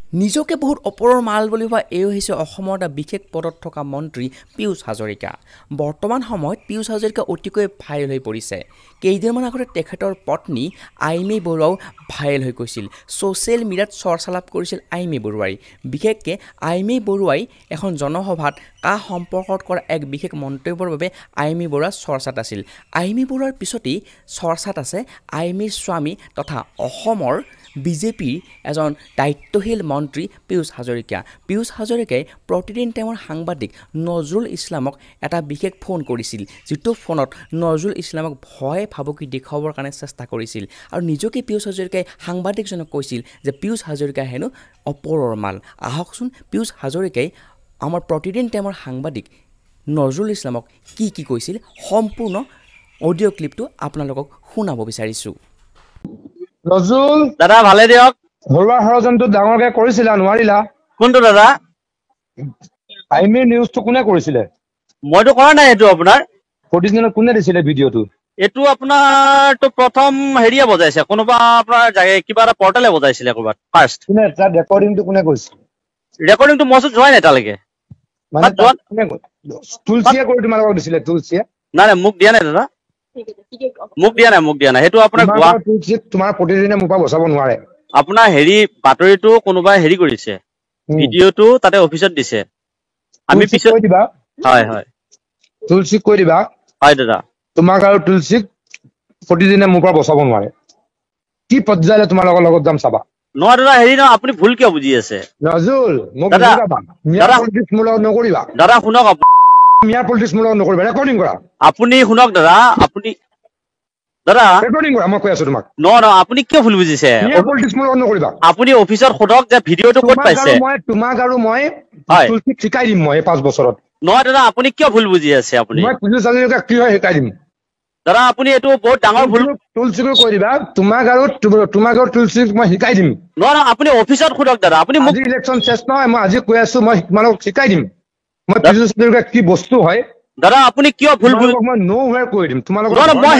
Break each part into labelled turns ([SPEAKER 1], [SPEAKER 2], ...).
[SPEAKER 1] নিজকে বহুত ওপৰৰ মাল বুলি কোৱা এই হৈছে অসমৰ এটা বিশেষ পদত থকা মন্ত্ৰী পীয়ুষ হাজৰিকা। বৰ্তমান সময়ত পীয়ুষ হাজৰিকা অতিকৈ ভাইৰেল হৈ পৰিছে। কেইদিনমান আগতে তেখেতৰ পত্নী আইমী বৰুৱাও ভাইৰেল হৈ গৈছিল। ছ'চিয়েল মিডিয়াত চৰ্চা লাভ কৰিছিল আইমী বৰুৱাই। বিশেষকৈ আইমী বৰুৱাই এখন জনসভাত কা সম্পৰ্কত কৰা এক বিশেষ মন্তব্যৰ বাবে আইমী বৰুৱা চৰ্চাত আছিল। আইমী বৰুৱাৰ পিছতেই চৰ্চাত আছে আইমীৰ স্বামী তথা অসমৰ বিজেপিৰ এজন দায়িত্বশীল মন্ত্ৰী পীয়ুষ হাজৰিকা। পীয়ুষ হাজৰিকাই প্ৰতিদিন তেওঁৰ সাংবাদিক নজৰুল ইছলামক এটা বিশেষ ফোন কৰিছিল, যিটো ফোনত নজৰুল ইছলামক ভয় ভাবুকি দেখুৱাবৰ কাৰণে চেষ্টা কৰিছিল। আৰু নিজকে পীয়ুষ হাজৰিকাই সাংবাদিকজনক কৈছিল যে পীয়ুষ হাজৰিকা হেনো ওপৰৰ মাল। আহকচোন পীয়ুষ হাজৰিকাই আমাৰ প্ৰতিদিন তেওঁৰ সাংবাদিক নজৰুল ইছলামক কি কৈছিল, সম্পূৰ্ণ অডিঅ' ক্লিপটো আপোনালোকক শুনাব বিচাৰিছোঁ।
[SPEAKER 2] নজৰুল
[SPEAKER 3] দাদা ভালে দিয়ক।
[SPEAKER 2] ঘৰুৱা ষড়যন্ত্ৰ ডাঙৰকে কৰিছিলা, নোৱাৰিলা।
[SPEAKER 3] কোনটো দাদা?
[SPEAKER 2] আইমী নিউজটো কোনে কৰিছিলে?
[SPEAKER 3] মইতো কৰা নাই। এইটো আপোনাৰ
[SPEAKER 2] প্ৰতিদিনত কোনে দিছিলে ভিডিঅ'টো?
[SPEAKER 3] এইটো আপোনাৰতো প্ৰথম হেৰিয়ে বজাইছে, কোনোবা আপোনাৰ কিবা এটা পৰ্টেলে বজাইছিলে ক'ৰবাত ফাৰ্ষ্ট।
[SPEAKER 2] কোনে তাৰ ৰেকৰ্ডিংটো কোনে কৰিছে?
[SPEAKER 3] ৰেকৰ্ডিংটো মই যোৱাই নাই তালৈকে।
[SPEAKER 2] মানে তুলসীয়ে কৰি তোমালোকক দিছিলে? তুলসীয়ে
[SPEAKER 3] নাই মোক দিয়া নাই দাদা, মোক দিয়া নাই। সেইটো আপোনাৰ
[SPEAKER 2] তোমাৰ প্ৰতিদিনে মোৰ পৰা বচাব নোৱাৰে।
[SPEAKER 3] আপোনাৰ হেৰি বাতৰিটো কোনোবাই হেৰি কৰিছে, ভিডিঅ'টো তাতে অফিচত দিছে। আমি পিছত
[SPEAKER 2] কৈ দিবা।
[SPEAKER 3] হয় হয়,
[SPEAKER 2] তুলসীক কৈ দিবা।
[SPEAKER 3] হয় দাদা।
[SPEAKER 2] তোমাক আৰু তুলসীক প্ৰতিদিনে মোৰ পৰা বচাব নোৱাৰে। কি পৰ্যায়লৈ তোমালোকৰ লগত যাম চাবা।
[SPEAKER 3] নহয় দাদা, হেৰি নহয়, আপুনি ভুল কিয় বুজি আছে?
[SPEAKER 2] নজৰুল মোক
[SPEAKER 3] দাদা
[SPEAKER 2] মোৰ লগত নকৰিবা।
[SPEAKER 3] দাদা শুনক,
[SPEAKER 2] মিয়াৰ পলিটিক্স মোৰ লগত নকৰিবা। ৰেকৰ্ডিং কৰা।
[SPEAKER 3] আপুনি শুনক দাদা, আপুনি দাদা
[SPEAKER 2] ৰেকৰ্ডিং কৰা, মই কৈ আছো তোমাক।
[SPEAKER 3] নহয় আপুনি কিয় ভুল বুজিছে? আপুনি অফিচত সোধক যে ভিডিঅ'টো ক'ত পাইছে।
[SPEAKER 2] তোমাক আৰু মই তুলসীক শিকাই দিম মই 5 বছৰত।
[SPEAKER 3] নহয় দাদা, আপুনি কিয় ভুল বুজি আছে? আপুনি
[SPEAKER 2] মই পীয়ুষ হাজৰিকাক কি হয় শিকাই দিম
[SPEAKER 3] দাদা। আপুনি এইটো বহুত ডাঙৰ ভুল।
[SPEAKER 2] তুলসীকো কৈ দিবা, তোমাক আৰু তুলসীক মই শিকাই দিম।
[SPEAKER 3] নহয় আপুনি অফিচত সোধক দাদা। আপুনি মোক
[SPEAKER 2] ইলেকশ্যন চেছ নহয়, মই আজি কৈ আছো, মই তোমালোকক শিকাই দিম মই পীয়ুষ হাজৰিকা কি বস্তু হয়।
[SPEAKER 3] দাদা আপুনি কিয় ভুল
[SPEAKER 2] মই ন'ৱেৰ কৰি দিম তোমালোকক।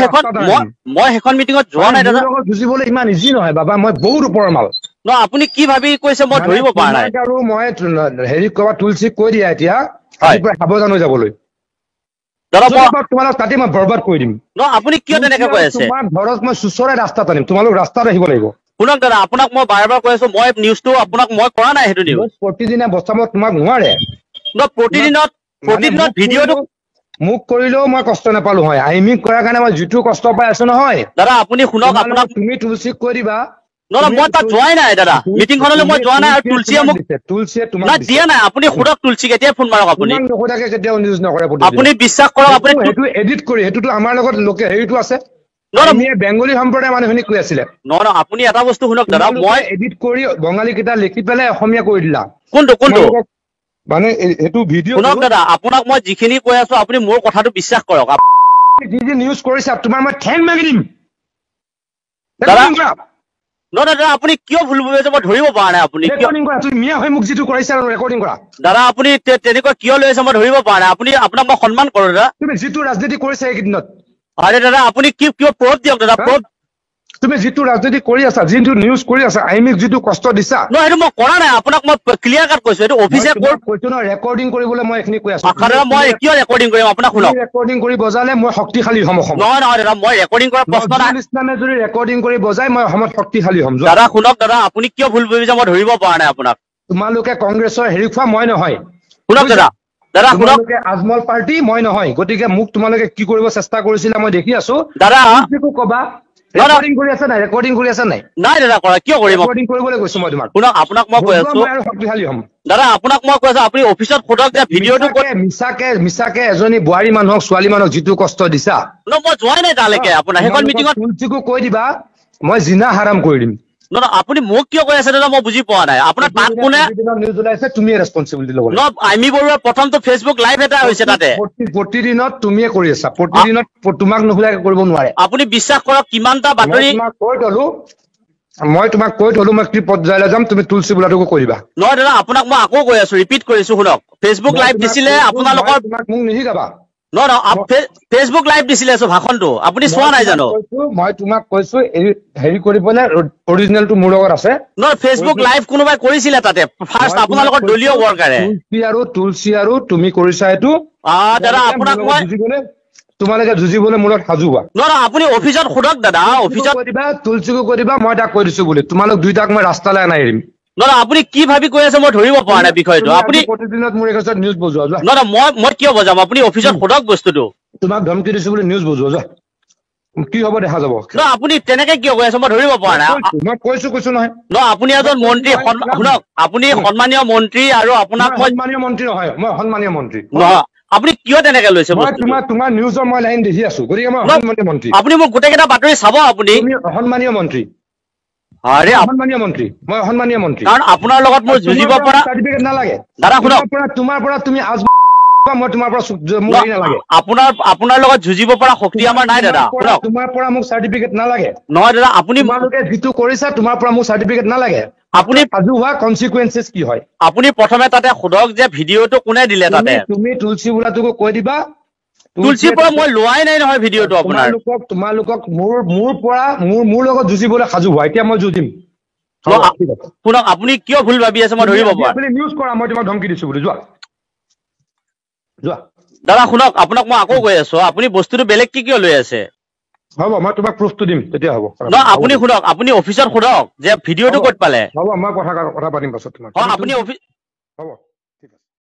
[SPEAKER 3] মই সেইখন মিটিঙত যোৱা নাই দাদা।
[SPEAKER 2] বুজিবলৈ ইমান ইজি নহয় বাবা, মই বহুত ওপৰৰ মাল।
[SPEAKER 3] নহয় আপুনি কি ভাবি কৈছে মই ধৰিব পৰা নাই।
[SPEAKER 2] আৰু মই হেৰি কবা তুলসীক কৈ দিয়া এতিয়া সাৱধান হৈ যাবলৈ। তোমালোক তাতে মই বৰবাদ কৰি দিম।
[SPEAKER 3] নহয় আপুনি কিয় তেনেকে কৈ আছে?
[SPEAKER 2] তোমাৰ ঘৰত মই চুচৰে ৰাস্তাত আনিম, তোমালোক ৰাস্তাত আহিব লাগিব।
[SPEAKER 3] শুনক দাদা, আপোনাক মই বাৰে বাৰে কৈ আছো, মই নিউজটো আপোনাক মই কৰা নাই। সেইটো নিউজ
[SPEAKER 2] প্ৰতিদিনে বচাব তোমাক নোৱাৰে।
[SPEAKER 3] প্ৰতিদিনত ভিডিঅ'টো
[SPEAKER 2] মোক কৰিলেও মই কষ্ট নাপালো হয়। আইমিক কৰাৰ কাৰণে মই যিটো কষ্ট পাই আছো নহয়
[SPEAKER 3] দাদা। আপুনি শুনক, আপোনাক
[SPEAKER 2] তুমি তুলসীক কৈ দিবা।
[SPEAKER 3] নহয় মই তাত যোৱাই নাই দাদা, মিটিংখনলৈ মই যোৱা নাই। আৰু তুলসীয়ে তোমাক দিয়া নাই। আপুনি সোধক তুলসীক, এতিয়াই ফোন মাৰক। আপুনি
[SPEAKER 2] কেতিয়াও নিউজ নকৰে।
[SPEAKER 3] আপুনি বিশ্বাস কৰক, আপুনি
[SPEAKER 2] সেইটো এডিট কৰি, সেইটোতো আমাৰ লগত লোকে হেৰিটো আছে। বেংগলী সম্প্ৰদায়ৰ মানুহখিনিক কৈ আছিলে।
[SPEAKER 3] নহয় আপুনি এটা বস্তু শুনক দাদা, মই
[SPEAKER 2] এডিট কৰি বঙালী কেইটা লিখি পেলাই অসমীয়া কৰি দিলা।
[SPEAKER 3] কোনটো
[SPEAKER 2] মানে এইটো ভিডিঅ'
[SPEAKER 3] শুনক দাদা, আপোনাক মই যিখিনি কৈ আছো আপুনি মোৰ কথাটো বিশ্বাস কৰক।
[SPEAKER 2] যি নিউজ কৰিছা তোমাৰ মই ঠেং মাগি দিম
[SPEAKER 3] দাদা। নহয় দাদা, আপুনি কিয় ভুল বুজিছে মই ধৰিব পৰা নাই। আপুনি
[SPEAKER 2] মিয়া হৈ মোক যিটো কৰিছা ৰেকৰ্ডিং কৰা
[SPEAKER 3] দাদা, আপুনি তেনেকুৱা কিয় লৈ আছে মই ধৰিব পৰা নাই। আপোনাক মই সন্মান কৰো দাদা।
[SPEAKER 2] তুমি যিটো ৰাজনীতি কৰিছা এইকেইদিনত।
[SPEAKER 3] আৰে দাদা আপুনি কিয় প্ৰুফ দিয়ক দাদা, প্ৰুফ।
[SPEAKER 2] তুমি যিটো ৰাজনীতি কৰি আছা, যিটো নিউজ কৰি আছা, আইমিক যিটো কষ্ট দিছা।
[SPEAKER 3] নহয় সেইটো মই কৰা নাই, আপোনাক মই ক্লিয়াৰ কাট কৈছো। এইটো অফিচে
[SPEAKER 2] কৈছো ন, ৰেকৰ্ডিং কৰিবলৈ মই এইখিনি কৈ আছো।
[SPEAKER 3] মই কিয় ৰেকৰ্ডিং কৰিম আপোনাক? শুনক,
[SPEAKER 2] ৰেকৰ্ডিং কৰি বজালে মই শক্তিশালী হ'ম অসমত।
[SPEAKER 3] নহয় দাদা, মই ৰেকৰ্ডিং কৰাৰ প্ৰশ্ন নাই।
[SPEAKER 2] ইছলামে যদি ৰেকৰ্ডিং কৰি বজাই মই অসমত শক্তিশালী হ'ম।
[SPEAKER 3] দাদা শুনক দাদা, আপুনি কিয় ভুল বুজিছে মই ধৰিব পৰা নাই আপোনাক।
[SPEAKER 2] তোমালোকে কংগ্ৰেছৰ হেৰি খোৱা, মই নহয়।
[SPEAKER 3] শুনক দাদা,
[SPEAKER 2] তোমালোকে আজমল পাৰ্টি, মই নহয়। গতিকে মোক তোমালোকে কি কৰিব চেষ্টা কৰিছিলা মই দেখি আছো।
[SPEAKER 3] দাদা
[SPEAKER 2] কবা ৰেকৰ্ডিং কৰি আছে নাই? ৰেকৰ্ডিং কৰি আছে নাই?
[SPEAKER 3] নাই দাদা কৰা, কিয় কৰিম?
[SPEAKER 2] ৰেকৰ্ডিং কৰিবলৈ কৈছো মই তোমাক।
[SPEAKER 3] শুনক, আপোনাক মই কৈ আছো
[SPEAKER 2] শক্তিশালী হ'ম।
[SPEAKER 3] দাদা আপোনাক মই কৈ আছো, আপুনি অফিচত সোধক যে ভিডিঅ'টো
[SPEAKER 2] মিছাকে এজনী বোৱাৰী মানুহক, ছোৱালী মানুহক যিটো কষ্ট দিছা।
[SPEAKER 3] মই যোৱাই নাই তালৈকে। আপোনাৰ সেইখন মিটিঙত
[SPEAKER 2] তুলসীকো কৈ দিবা মই জিনা হাৰাম কৰি দিম।
[SPEAKER 3] নহয় আপুনি মোক কিয় কৈ আছে দাদা, মই বুজি পোৱা নাই। আপোনাৰ তাত কোনে
[SPEAKER 2] নিউজ ওলাইছে, তুমি ৰেছপন্সিবিলিটি ল'ব লাগিব।
[SPEAKER 3] আইমী বৰুৱাৰ প্ৰথমটো ফেচবুক লাইভ এটা হৈছে তাতে।
[SPEAKER 2] প্ৰতিদিনত তুমিয়ে কৰি আছা, প্ৰতিদিনত তোমাক নোহোলাকে কৰিব নোৱাৰে।
[SPEAKER 3] আপুনি বিশ্বাস কৰক, কিমানটা বাতৰি
[SPEAKER 2] মই তোমাক কৈ থলো, মই কি পৰ্যায়লৈ যাম, তুমি তুলসী বোলাটোকো কৈ দিবা।
[SPEAKER 3] নহয় দাদা, আপোনাক মই আকৌ কৈ আছো, ৰিপিট কৰিছো, শুনক। ফেচবুক লাইভ দিছিলে আপোনালোকৰ।
[SPEAKER 2] মোক নিশিকাবা।
[SPEAKER 3] ফেচবুক লাইভ দিছিলে ভাষণটো আপুনি চোৱা নাই জানো
[SPEAKER 2] মই তোমাক কৈছো হেৰি কৰিবলৈ অৰিজিনেলটো মোৰ লগত আছে
[SPEAKER 3] ফেচবুক লাইভ কোনোবাই কৰিছিলে তাতে ফাৰ্ষ্ট আপোনালোকৰ দলীয় ৱৰ্কাৰে
[SPEAKER 2] তুলসী আৰু তুমি কৰিছা এইটো
[SPEAKER 3] দাদা আপোনাক মই
[SPEAKER 2] তোমালোকে যুঁজিবলৈ মোৰ লগত সাজু হোৱা
[SPEAKER 3] আপুনি অফিচত সোধক দাদা অফিচত
[SPEAKER 2] তুলসীকো কৈ দিবা মই তাক কৈ দিছো বুলি তোমালোক দুইটাক মই ৰাস্তালৈ আনাই এৰিম
[SPEAKER 3] আপুনি কি ভাবি কৈ আছে মই ধৰিব পৰা নাই বিষয়টো আপুনি
[SPEAKER 2] প্ৰতিদিনত মোৰ এগছত নিউজ বজোৱা যোৱা
[SPEAKER 3] মই কিয় বজাম আপুনি অফিচত সোধক বস্তুটো
[SPEAKER 2] তোমাক ধমকি দিছো বুলি নিউজ বজোৱা যোৱা কি হ'ব দেখা যাব
[SPEAKER 3] আপুনি তেনেকে কিয় কৈ আছে মই ধৰিব পৰা নাই
[SPEAKER 2] মই কৈছো নহয়
[SPEAKER 3] আপুনি এজন মন্ত্ৰী শুনক আপুনি সন্মানীয় মন্ত্ৰী আৰু আপোনাক মই
[SPEAKER 2] সন্মানীয় মন্ত্ৰী নহয় মই সন্মানীয় মন্ত্ৰী
[SPEAKER 3] নহয় আপুনি কিয় তেনেকে লৈছে
[SPEAKER 2] তোমাৰ নিউজৰ মই লাইন দেখি আছো গতিকে মই সন্মানীয় মন্ত্ৰী
[SPEAKER 3] আপুনি মোক গোটেইকেইটা বাতৰি চাব আপুনি
[SPEAKER 2] সন্মানীয় মন্ত্ৰী সন্মানীয় মন্ত্ৰী মই সন্মানীয় মন্ত্ৰী
[SPEAKER 3] কাৰণ আপোনাৰ লগত মোৰ যুঁজিব পৰা
[SPEAKER 2] চাৰ্টিফিকেট নালাগে
[SPEAKER 3] দাদা শুনক
[SPEAKER 2] তোমাৰ পৰা তুমি মই তোমাৰ পৰা নালাগে
[SPEAKER 3] আপোনাৰ লগত যুঁজিব পৰা শক্তি আমাৰ নাই দাদা
[SPEAKER 2] তোমাৰ পৰা মোক চাৰ্টিফিকেট নালাগে
[SPEAKER 3] নহয় দাদা আপুনি
[SPEAKER 2] তোমালোকে যিটো কৰিছা তোমাৰ পৰা মোক চাৰ্টিফিকেট নালাগে আপুনি সাজু হোৱা কনচিকুৱেঞ্চেছ কি হয়
[SPEAKER 3] আপুনি প্ৰথমে তাতে সোধক যে ভিডিঅ'টো কোনে দিলে তাতে
[SPEAKER 2] তুমি তুলসী বোলাটোকো কৈ দিবা
[SPEAKER 3] তুলসীৰ পৰা মই লোৱাই নাই নহয় ভিডিঅ'টো আপোনাৰ
[SPEAKER 2] তোমালোকক মোৰ লগত যুঁজিবলৈ সাজু হোৱা এতিয়া মই যুঁজিম
[SPEAKER 3] শুনক আপুনি কিয় ভুল ভাবি আছে মই ধৰিব পৰা
[SPEAKER 2] আপুনি নিউজ কৰা মই তোমাক ধমকি দিছো বুলি যোৱা
[SPEAKER 3] দাদা শুনক আপোনাক মই আকৌ কৈ আছো আপুনি বস্তুটো বেলেগ কিয় লৈ আছে
[SPEAKER 2] হ'ব মই তোমাক প্ৰুফটো দিম তেতিয়া হ'ব
[SPEAKER 3] আপুনি শুনক আপুনি অফিচত সোধক যে ভিডিঅ'টো ক'ত পালে
[SPEAKER 2] হ'ব মই কথা পাতিম পাছত তোমাক
[SPEAKER 3] আপুনি অফিচ
[SPEAKER 2] হ'ব